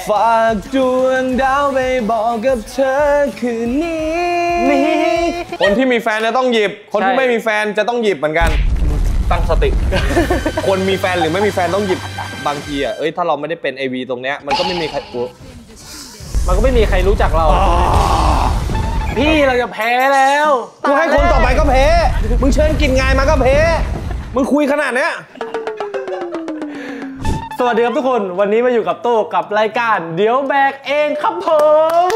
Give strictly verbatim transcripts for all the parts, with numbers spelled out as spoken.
ฝากดวงดาวไปบอกกับเธอคืนนี้คนที่มีแฟนจะต้องหยิบคนที่ไม่มีแฟนจะต้องหยิบเหมือนกันตั้งสติคนมีแฟนหรือไม่มีแฟนต้องหยิบบางทีอ่ะเอ้ยถ้าเราไม่ได้เป็น เอ วี ตรงเนี้ยมันก็ไม่มีใครมันก็ไม่มีใครรู้จักเราพี่เราจะแพ้แล้วกูให้คนต่อไปก็แพ้มึงเชิญกินงานมาก็แพ้มึงคุยขนาดเนี้ยสวัสดีครับทุกคนวันนี้มาอยู่กับโต้กับรายการเดี๋ยวแบกเองครับผม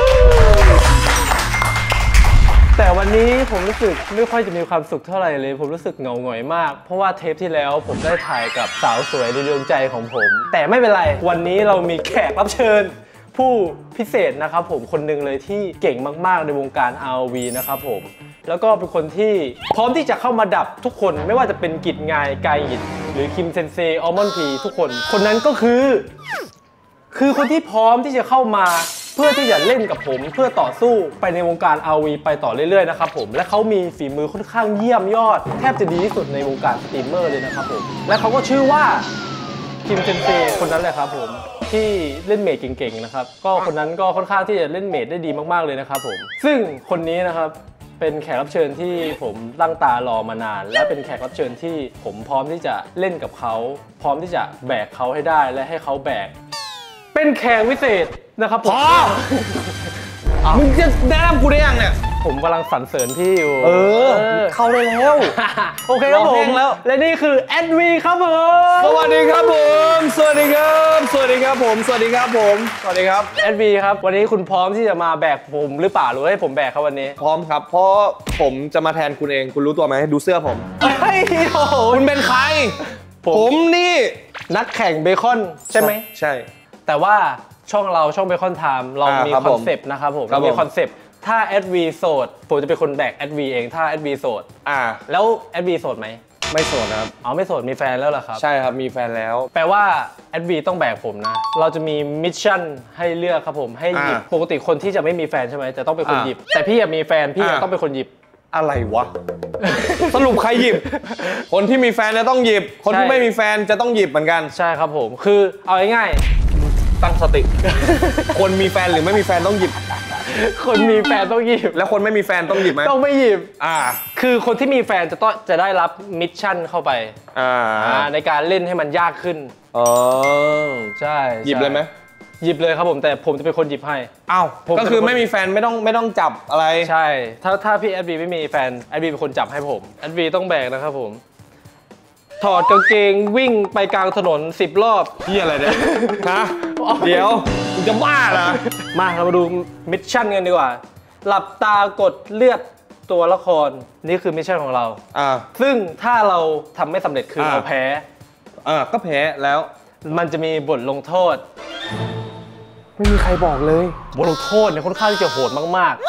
แต่วันนี้ผมรู้สึกไม่ค่อยจะมีความสุขเท่าไหร่เลยผมรู้สึกเหงาหงอยมากเพราะว่าเทปที่แล้วผมได้ถ่ายกับสาวสวยในดวงใจของผมแต่ไม่เป็นไรวันนี้เรามีแขกรับเชิญผู้พิเศษนะครับผมคนหนึ่งเลยที่เก่งมากๆในวงการ อาร์ โอ วี นะครับผมแล้วก็เป็นคนที่พร้อมที่จะเข้ามาดับทุกคนไม่ว่าจะเป็นกิจงายกายหยิดหรือคิมเซนเซอัลมอนด์พีทุกคนคนนั้นก็คือคือคนที่พร้อมที่จะเข้ามาเพื่อที่จะเล่นกับผมเพื่อต่อสู้ไปในวงการ อาร์ โอ วี ไปต่อเรื่อยๆนะครับผมและเขามีฝีมือค่อนข้างเยี่ยมยอดแทบจะดีที่สุดในวงการสตรีมเมอร์เลยนะครับผมและเขาก็ชื่อว่าคิมเซนเซคนนั้นแหละครับผมที่เล่นเมจเก่งๆนะครับก็คนนั้นก็ค่อนข้างที่จะเล่นเมจได้ดีมากๆเลยนะครับผมซึ่งคนนี้นะครับเป็นแขกรับเชิญที่ผมตั้งตารอมานานและเป็นแขกรับเชิญที่ผมพร้อมที่จะเล่นกับเขาพร้อมที่จะแบกเขาให้ได้และให้เขาแบกเป็นแขกพิเศษนะครับผมมึงจะแนะนำกูได้ยังเนี่ยผมกำลังสรรเสริญพี่อยู่เออเข้าได้แล้วโอเคครับผมแล้วและนี่คือแอดวีครับผมสวัสดีครับผมสวัสดีครับสวัสดีครับผมสวัสดีครับผมสวัสดีครับแอดวีครับวันนี้คุณพร้อมที่จะมาแบกผมหรือเปล่าหรือให้ผมแบกครับวันนี้พร้อมครับเพราะผมจะมาแทนคุณเองคุณรู้ตัวไหมดูเสื้อผมเฮ้ยโอ้โหคุณเป็นใครผมนี่นักแข่งเบคอนใช่ไหมใช่แต่ว่าช่องเราช่องเบคอนไทม์เรามีคอนเซปต์นะครับผมมีคอนเซปต์ถ้าแอดวีโสดผมจะเป็นคนแบกแอดวีเองถ้าแอดวีโสดอ่าแล้วแอดวีโสดไหมไม่โสดครับอ๋อไม่โสดมีแฟนแล้วเหรอครับใช่ครับมีแฟนแล้วแปลว่าแอดวีต้องแบกผมนะเราจะมีมิชชั่นให้เลือกครับผมให้หยิบปกติคนที่จะไม่มีแฟนใช่ไหมจะต้องเป็นคนหยิบแต่พี่มีแฟนพี่ต้องเป็นคนหยิบอะไรวะสรุปใครหยิบคนที่มีแฟนจะต้องหยิบคนที่ไม่มีแฟนจะต้องหยิบเหมือนกันใช่ครับผมคือเอาง่ายๆตั้งสติคนมีแฟนหรือไม่มีแฟนต้องหยิบคนมีแฟนต้องหยิบแล้วคนไม่มีแฟนต้องหยิบไหมต้องไม่หยิบอ่าคือคนที่มีแฟนจะต้องจะได้รับมิชชั่นเข้าไปอ่าในการเล่นให้มันยากขึ้นอ๋อใช่หยิบเลยไหมหยิบเลยครับผมแต่ผมจะเป็นคนหยิบให้อ้าวก็คือไม่มีแฟนไม่ต้องไม่ต้องจับอะไรใช่ถ้าถ้าพี่แอดวีไม่มีแฟนแอดวีเป็นคนจับให้ผมแอดวีต้องแบกนะครับผมถอดกางเกงวิ่งไปกลางถนนสิบรอบที่อะไรเนี่ยฮะเดี๋ยวมึงจะบ้าเหรอมาเรามาดูมิชชั่นกันดีกว่าหลับตากดเลือดตัวละครนี่คือมิชชั่นของเราอ่าซึ่งถ้าเราทำไม่สำเร็จคือเราแพ้อ่าก็แพ้แล้วมันจะมีบทลงโทษไม่มีใครบอกเลยบทลงโทษเนี่ยค่อนข้างที่จะโหดมาก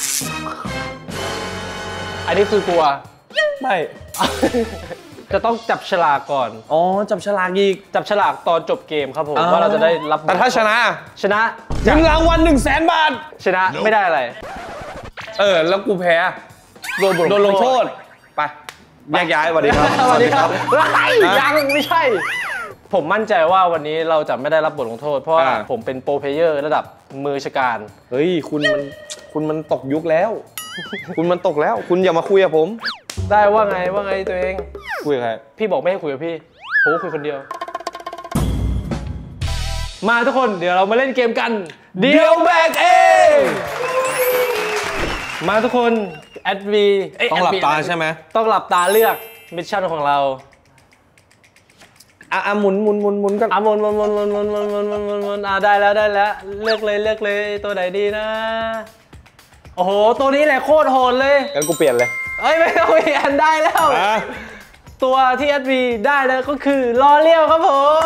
ๆอันนี้คือกลัวไม่จะต้องจับฉลากก่อนอ๋อจับฉลากอีกจับฉลากตอนจบเกมครับผมว่าเราจะได้รับแต่ถ้าชนะชนะเงินรางวัลหนึ่งแสนบาทชนะไม่ได้อะไรเออแล้วกูแพ้โดนโดนลงโทษไปแยกย้ายสวัสดีครับสวัสดีครับยังไม่ใช่ผมมั่นใจว่าวันนี้เราจะไม่ได้รับบทลงโทษเพราะว่าผมเป็นโปรเพลเยอร์ระดับมือชกาลเฮ้ยคุณมันคุณมันตกยุคแล้วคุณมันตกแล้วคุณอย่ามาคุยกับผมได้ว่าไงว่าไงตัวเองคุยกับใครพี่บอกไม่ให้คุยกับพี่ผมก็คุยคนเดียวมาทุกคนเดี๋ยวเรามาเล่นเกมกันเดี๋ยวแบกเองมาทุกคนแอดวีต้องหลับตาใช่ไหมต้องหลับตาเลือกมิชชั่นของเราอ่ะหมุนหมุนหมุนหมุนกันอ่ะหมุนหมุนหมุนหมุนหมุนหมุนหมุนหมุนหมุนหมุนอ่ะได้แล้วได้แล้วเลือกเลยเลือกเลยตัวไหนดีนะโอ้โหตัวนี้แหละโคตรโหดเลยงั้นกูเปลี่ยนเลยเอ้ยไม่ต้องเปลี่ยนได้แล้วตัวที่แอดวีได้แล้วก็คือลอเลี้ยวครับผม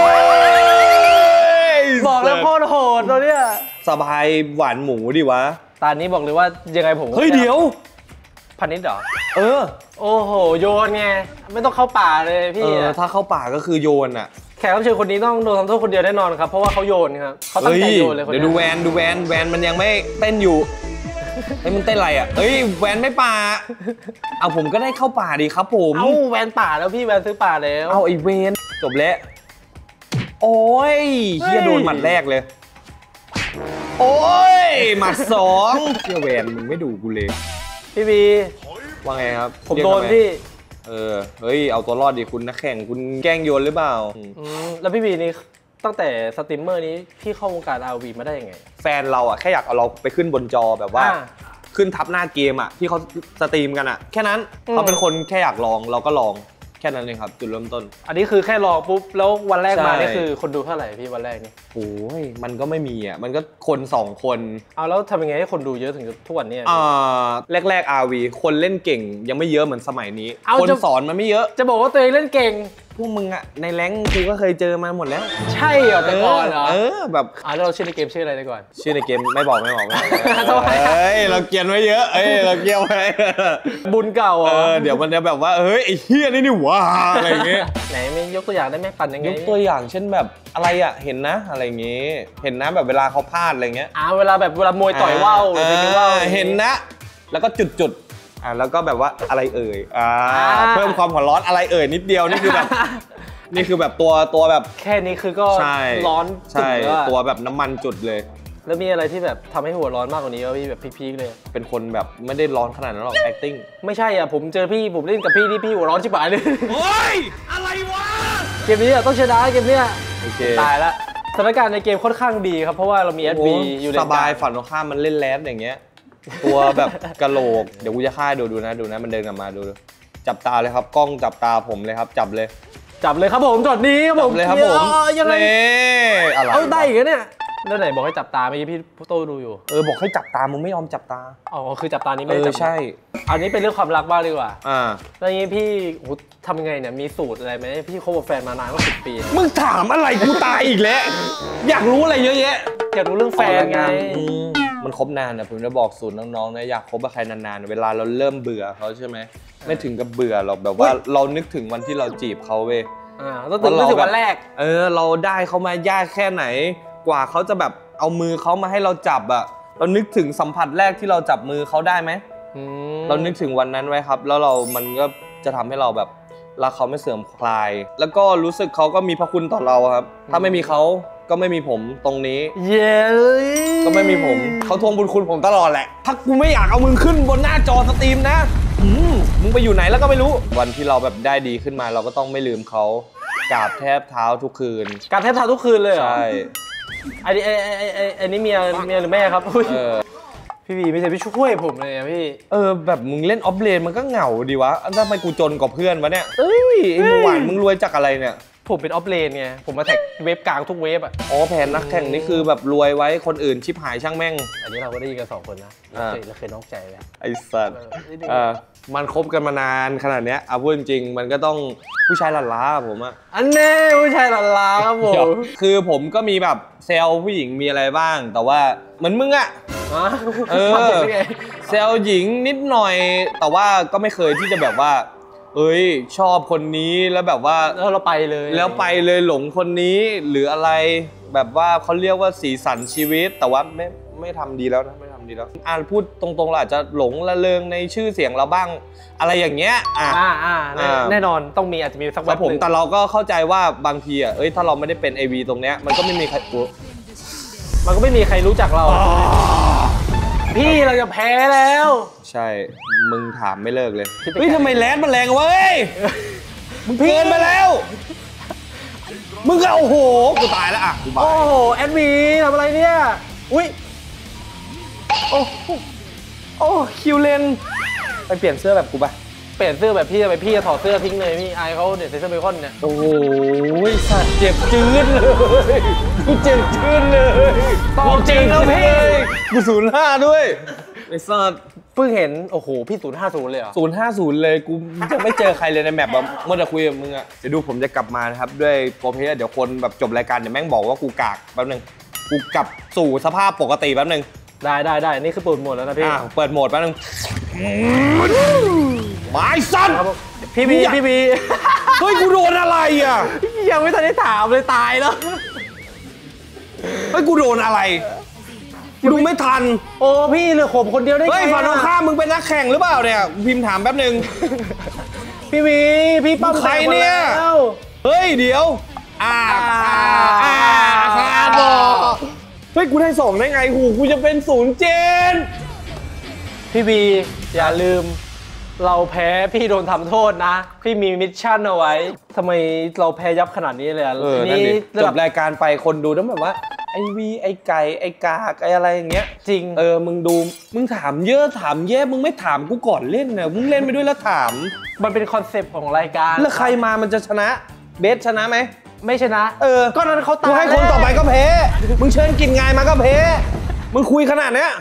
บอกแล้วโคตรโหดตัวเนี้ยสบายหวานหมูดิวะตอนนี้บอกเลยว่ายังไงผมเฮ้ยเดี๋ยวพันนิดเหรอเออโอ้โหโยนไงไม่ต้องเข้าป่าเลยพี่ถ้าเข้าป่าก็คือโยนอ่ะแขกรับเชิญคนนี้ต้องโดนทำโทษคนเดียวแน่นอนครับเพราะว่าเขาโยนครับเขาตั้งใจโยนเลยคนนี้เดี๋ยวดูแวนดูแวนแวนมันยังไม่เต้นอยู่เฮ้ยมันเต้นอะไรอ่ะเฮ้ยแวนไม่ป่าเอาผมก็ได้เข้าป่าดีครับผมเอ้าแวนป่าแล้วพี่แวนซื้อป่าแล้วเอาไอเวนจบแล้วโอ้ยเฮียโดนหมัดแรกเลยโอ้ยหมัดสองเฮียแวนมึงไม่ดูกูเลยพี่บีว่าไงครับผมโดนพี่เออเฮ้ยเอาตัวรอดดิคุณนักแข่งคุณแกล้งโยนหรือเปล่าแล้วพี่บีนี่ตั้งแต่สตรีมเมอร์นี้พี่เข้าวงการ อาร์ วี มาได้ยังไงแฟนเราอ่ะแค่อยากเอาเราไปขึ้นบนจอแบบว่าขึ้นทับหน้าเกมอ่ะที่เขาสตรีมกันอ่ะแค่นั้นเขาเป็นคนแค่อยากลองเราก็ลองแค่นั้นเองครับจุดเริ่มต้นอันนี้คือแค่ลองปุ๊บแล้ววันแรกมานี่คือคนดูเท่าไหร่พี่วันแรกนี่โอ้ยมันก็ไม่มีอ่ะมันก็คนสองคนเอาแล้วทำยังไงให้คนดูเยอะถึงทุกวันนี้อ่าแรกๆ อาร์ วี คนเล่นเก่งยังไม่เยอะเหมือนสมัยนี้คนสอนมันไม่เยอะจะบอกว่าตัวเองเล่นเก่งพวกมึงอะในแรงกูก็เคยเจอมาหมดแล้วใช่เหรอแต่ก่อนเหรอเออแบบอ่าเราชื่อในเกมชื่ออะไรได้ก่อนชื่อในเกมไม่บอกไม่บอกเฮ้ยเราเกียนไว้เยอะเอ้ยเราเกียนไว้บุญเก่าเออเดี๋ยวมันจะแบบว่าเฮ้ยไอ้เฮียนี่นี่ว้าอะไรเงี้ยไหนไม่ยกตัวอย่างได้ไหมปั่นยังไงยกตัวอย่างเช่นแบบอะไรอะเห็นนะอะไรเงี้ยเห็นนะแบบเวลาเขาพลาดอะไรเงี้ยอ่าเวลาแบบเวลามวยต่อยว่าวหรือเป็นว่าวเห็นนะแล้วก็จุดจุดอ่าแล้วก็แบบว่าอะไรเอ่ยอ่าเพิ่มความหัวร้อนอะไรเอ่ยนิดเดียวนี่คือแบบนี่คือแบบตัวตัวแบบแค่นี้คือก็ร้อนใช่ตัวแบบน้ำมันจุดเลยแล้วมีอะไรที่แบบทำให้หัวร้อนมากกว่านี้วะพี่แบบพีคๆเลยเป็นคนแบบไม่ได้ร้อนขนาดนั้นหรอก acting ไม่ใช่อ่ะผมเจอพี่ผมเล่นกับพี่ที่พี่หัวร้อนชิบหายเลยโอ้ยอะไรวะเกมนี้ต้องชนะเกมนี้ตายละสถานการณ์ในเกมค่อนข้างดีครับเพราะว่าเรามี แอด วี อยู่ในสบายฝั่งตรงข้ามมันเล่นแรดอย่างเงี้ยตัวแบบกะโหลกเดี๋ยวกูจะฆ่าดูดูนะดูนะมันเดินกลับมาดูจับตาเลยครับกล้องจับตาผมเลยครับจับเลยจับเลยครับผมจอดนี้ครับผมเลยครับผมยังไงอะไรเอาได้อีกเนี่ยแล้วไหนบอกให้จับตาเมื่อกี้พี่โต้ดูอยู่เออบอกให้จับตามึงไม่ยอมจับตาอ๋อคือจับตานี้ไม่ได้จับใช่อันนี้เป็นเรื่องความรักบ้างดีกว่าอ่าแล้วนี้พี่ทำไงเนี่ยมีสูตรอะไรไหมพี่คบกับแฟนมานานกว่าสิบปีมึงถามอะไรกูตายอีกแล้วอยากรู้อะไรเยอะแยะอยากรู้เรื่องแฟนไงมันคบนานนะผมจะบอกสูตรน้องๆนะอยากคบกับใครนานๆเวลาเราเริ่มเบื่อเขาใช่ไหมไม่ถึงกับเบื่อหรอกแบบว่าเรานึกถึงวันที่เราจีบเขาเว้ยอ่าต้องถึงถึงวันแรกเออเราได้เขามายากแค่ไหนกว่าเขาจะแบบเอามือเขามาให้เราจับอะเรานึกถึงสัมผัสแรกที่เราจับมือเขาได้ไหมเรานึกถึงวันนั้นไว้ครับแล้วเรามันก็จะทำให้เราแบบรักเขาไม่เสื่อมคลายแล้วก็รู้สึกเขาก็มีพระคุณต่อเราครับถ้าไม่มีเขาก็ไม่มีผมตรงนี้เย้ก็ไม่มีผมเขาทวงบุญคุณผมตลอดแหละถ้ากูไม่อยากเอามึงขึ้นบนหน้าจอสตรีมนะมึงไปอยู่ไหนแล้วก็ไม่รู้วันที่เราแบบได้ดีขึ้นมาเราก็ต้องไม่ลืมเขากราบแทบเท้าทุกคืนกราบแทบเท้าทุกคืนเลยเหรอใช่อันนี้อันนี้เมียเมียหรือแม่ครับพี่บีไม่ใช่พี่ช่วยผมเลยอะพี่เออแบบมึงเล่นออฟเลนมันก็เหงาดีวะทำไมกูจนกว่าเพื่อนวะเนี่ยเอ้ยไอ้หวานมึงรวยจากอะไรเนี่ยผมเป็นออฟเลนไงผมมาแท็กเว็บกลางทุกเว็บอ่ะอ๋อแผนนักแข่งนี่คือแบบรวยไว้คนอื่นชิบหายช่างแม่งอันนี้เราก็ได้ยินกันสองคนนะเราเคยนอกใจแล้วไอ้สัตว์มันคบกันมานานขนาดเนี้ยเอาพูดจริงมันก็ต้องผู้ชายหลั่นล้าผมอะอันแน่ผู้ชายหลั่นล้าครับผมคือผมก็มีแบบเซลผู้หญิงมีอะไรบ้างแต่ว่าเหมือนมึงอะเออเซลหญิงนิดหน่อยแต่ว่าก็ไม่เคยที่จะแบบว่าเอ้ยชอบคนนี้แล้วแบบว่าแล้วเราไปเลยแล้วไปเลยหลงคนนี้หรืออะไรแบบว่าเขาเรียกว่าสีสันชีวิตแต่ว่าไม่ไม่ทำดีแล้วนะไม่ทำดีแล้วอ่าพูดตรงๆเราอาจจะหลงละเลงในชื่อเสียงเราบ้างอะไรอย่างเงี้ยอ่าอ่าแน่นอนต้องมีอาจจะมีสักวันผมแต่เราก็เข้าใจว่าบางทีอ่ะเอ้ยถ้าเราไม่ได้เป็น เอ วี ตรงเนี้ยมันก็ไม่มีใครมันก็ไม่มีใครรู้จักเราพี่เราจะแพ้แล้วใช่มึงถามไม่เลิกเลยเฮ้ยทำไมแลนด์มันแรงวะเฮ้ยมึงเกินไปแล้วมึงก็โอ้โหกูตายแล้วอ่ะโอ้โหแอดมีทำอะไรเนี่ยอุ้ยโอ้โอ้คิวเลนไปเปลี่ยนเสื้อแบบกูป่ะเปลี่ยนเสื้อแบบพี่ไปพี่จะถอดเสื้อทิ้งเลยพี่อายเขาเนี่ยใส่เสื้อเบคอนเนี่ยโอ้โหสัตว์เจ็บจืดเลยกูเจ็บจืดเลยตอบจริงแล้วพี่กูศูนย์ห้าด้วยไอ้สัตว์เพิ่งเห็นโอ้โหพี่ศูนย์ห้าศูนย์เลยเหรอศูนย์ห้าศูนย์เลยกูจะไม่เจอใครเลยในแมปแบบเมื่อจะคุยกับมึงอะเดี๋ยวดูผมจะกลับมานะครับด้วยโปรเพย์เดี๋ยวคนแบบจบรายการเดี๋ยวแม่งบอกว่ากูกากแป๊บนึงกูกลับสู่สภาพปกติแป๊บนึงได้ได้ได้นี่คือเปิดโหมดแล้วนะพี่เปิดโหมดแป๊บนึงไม้สั้นพี่บีพี่บีเฮ้ยกูโดนอะไรอ่ะยังไม่ทันได้ถามเลยตายแล้วเฮ้ยกูโดนอะไรกูดูไม่ทันโอ้พี่เหลือผมคนเดียวได้ไงเฮ้ยฝั่งตรงข้ามมึงเป็นนักแข่งหรือเปล่าเนี่ยพิมพ์ถามแป๊บนึงพี่บีพี่ปั๊มใครเนี่ยเฮ้ยเดี๋ยวอ่าอ่าครับบอกเฮ้ยกูได้สองได้ไงหูกูจะเป็นศูนย์เจนพี่บีอย่าลืมเราแพ้พี่โดนทำโทษนะพี่มีมิชชั่นเอาไว้ทำไมเราแพ้ยับขนาดนี้เลยอ่ะเออนี่จบรายการไปคนดูต้องแบบว่าไอวีไอไก่ไอกากไออะไรอย่างเงี้ยจริงเออมึงดูมึงถามเยอะถามแย่มึงไม่ถามกูก่อนเล่นนะมึงเล่นไปด้วยแล้วถามมันเป็นคอนเซปต์ของรายการแล้วใครมามันจะชนะเบสชนะไหมไม่ชนะเออก็นั้นเขาตายกูให้คนต่อไปก็แพ้มึงเชิญกินงานมาก็แพ้มึงคุยขนาดเนี้ย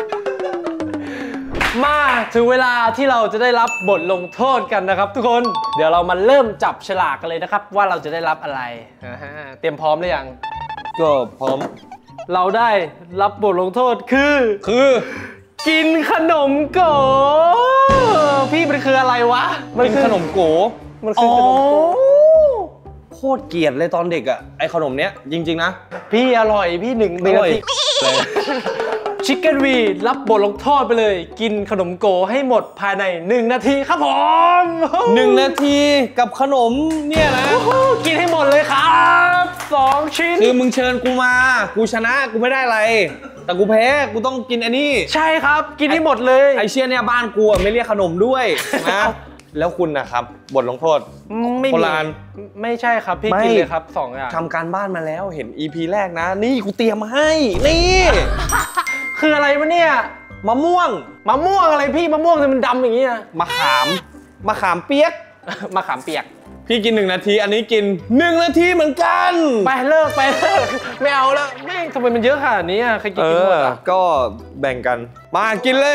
มาถึงเวลาที่เราจะได้รับบทลงโทษกันนะครับทุกคนเดี๋ยวเรามาเริ่มจับฉลากกันเลยนะครับว่าเราจะได้รับอะไรเตรียมพร้อมหรือยังก็พร้อมเราได้รับบทลงโทษคือคือกินขนมโกพี่มันคืออะไรวะมันคือขนมโกมันคือขนมโกโคตรเกลียดเลยตอนเด็กอ่ะไอขนมเนี้ยจริงๆนะพี่อร่อยพี่หนึ่งอร่อยชิคเก้นวีรับบทลงโทษไปเลยกินขนมโกให้หมดภายในหนึ่งนาทีครับผมหนึ่งนาทีกับขนมเนี่ยนะกินให้หมดเลยครับสองชิ้นคือมึงเชิญกูมากูชนะกูไม่ได้อะไรแต่กูแพ้กูต้องกินอันนี้ใช่ครับกินให้หมดเลยไอเชี่ยเนี่ยบ้านกูไม่เรียกขนมด้วยนะแล้วคุณนะครับบทลงโทษโบราณไม่ใช่ครับพี่กินเลยครับสองอย่างทำการบ้านมาแล้วเห็น อี พี แรกนะนี่กูเตรียมมาให้นี่คืออะไรวะเนี่ยมะม่วงมะม่วงอะไรพี่มะม่วงมันดำอย่างเงี้ยมะขามมะขามเปียกมะขามเปียกพี่กินหนึ่งนาทีอันนี้กินหนึ่งนาทีเหมือนกันไปเลิกไปเลิกไม่เอาแล้วแม่งทำไมมันเยอะขนาดนี้อ่ะใครกินหมดอ่ะก็แบ่งกันมากินเลย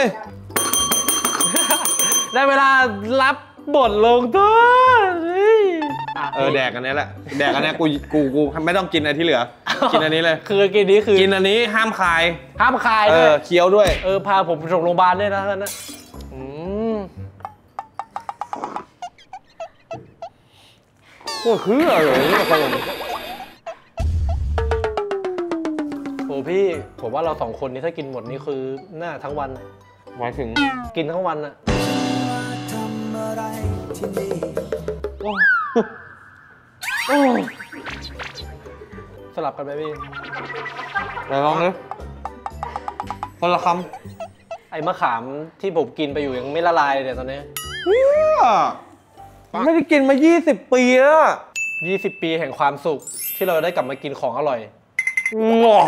ได้เวลารับบทลงโทษเออแดกอันนี้แหละแดกอันนี้กูกูกูไม่ต้องกินอะไรที่เหลือกินอันนี้เลยคือกินนี้คือกินอันนี้ห้ามคายห้ามคายเออเคี้ยวด้วยเออพาผมส่งโรงพยาบาลด้วยนะนะอืมก็คืออะไรเนี่ยขนมโอ้พี่ผมว่าเราสองคนนี้ถ้ากินหมดนี่คือหน้าทั้งวันหมายถึงกินทั้งวันอะโอ้สลับกันไหมพี่ไหนลองเลยคนละคำไอ้มะขามที่ผมกินไปอยู่ยังไม่ละลายเลยเนี่ยตอนนี้ไม่ได้กินมายี่สิบปีแล้วยี่สิบปีแห่งความสุขที่เราได้กลับมากินของอร่อยงอ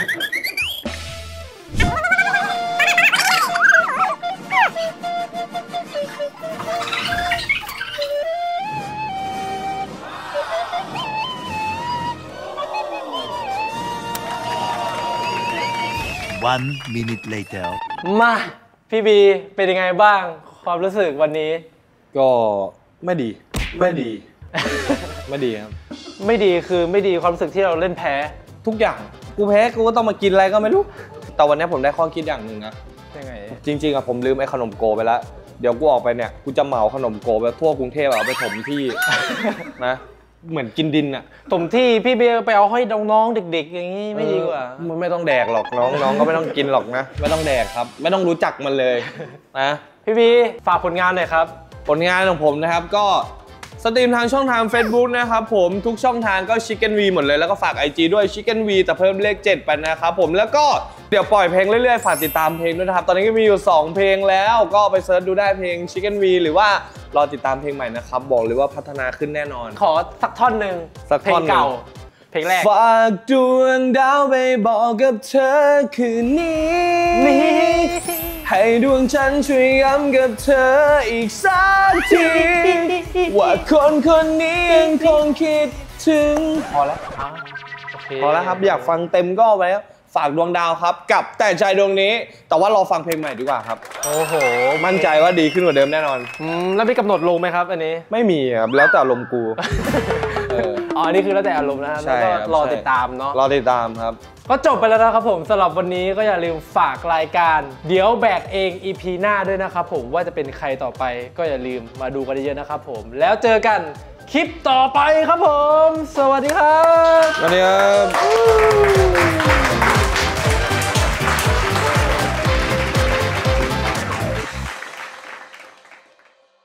one minute later มาพี่บีเป็นยังไงบ้างความรู้สึกวันนี้ก็ไม่ดีไม่ดีไม่ดีครับไม่ดีคือไม่ดีความรู้สึกที่เราเล่นแพ้ทุกอย่างกูแพ้กูก็ต้องมากินอะไรก็ไม่รู้แต่วันนี้ผมได้ข้อคิดอย่างหนึ่งนะยังไงจริงๆอะผมลืมไอ้ขนมโกไปแล้วเดี๋ยวกูออกไปเนี่ยกูจะเหมาขนมโกไปทั่วกรุงเทพเอาไปถมที่นะเหมือนกินดินอะถมที่พี่เบียร์ไปเอาให้น้องๆเด็กๆอย่างนี้ไม่ดีกว่ามันไม่ต้องแดกหรอกน้องน้องก็ไม่ต้องกินหรอกนะไม่ต้องแดกครับไม่ต้องรู้จักมันเลยนะพี่บีฝากผลงานหน่อยครับผลงานของผมนะครับก็สตรีมทางช่องทาง Facebook นะครับผมทุกช่องทางก็ Chicken V หมดเลยแล้วก็ฝาก ไอ จี ด้วย Chicken V แต่เพิ่มเลขเจ็ดไปนะครับผมแล้วก็เดี๋ยวปล่อยเพลงเรื่อยๆฝากติดตามเพลงด้วยนะครับตอนนี้ก็มีอยู่สองเพลงแล้วก็ไปเซิร์ชดูได้เพลง Chicken V หรือว่ารอติดตามเพลงใหม่นะครับบอกเลยว่าพัฒนาขึ้นแน่นอนขอสักท่อนหนึ่งสักท่อนเก่าเพลงแรกฝากดวงดาวไปบอกกับเธอคืนนี้ให้ดวงฉันช่วยย้ำกับเธออีกสักทีว่าคนคนนี้ยังคงคิดถึงพอแล้วพอแล้วครับอยากฟังเต็มก็ไปแล้วฝากดวงดาวครับกับแต่ใจดวงนี้แต่ว่ารอฟังเพลงใหม่ดีกว่าครับโอ้โหมั่นใจว่าดีขึ้นกว่าเดิมแน่นอนอืมแล้วมีกำหนดลงไหมครับอันนี้ไม่มีครับแล้วแต่อารมณ์กูอ๋ออันนี้คือแล้วแต่อารมณ์นะแล้วก็รอติดตามเนาะรอติดตามครับก็จบไปแล้วนะครับผมสำหรับวันนี้ก็อย่าลืมฝากรายการเดี๋ยวแบกเอง อี พี หน้าด้วยนะครับผมว่าจะเป็นใครต่อไปก็อย่าลืมมาดูกันเยอะๆนะครับผมแล้วเจอกันคลิปต่อไปครับผมสวัสดีครับสวัสดีครับ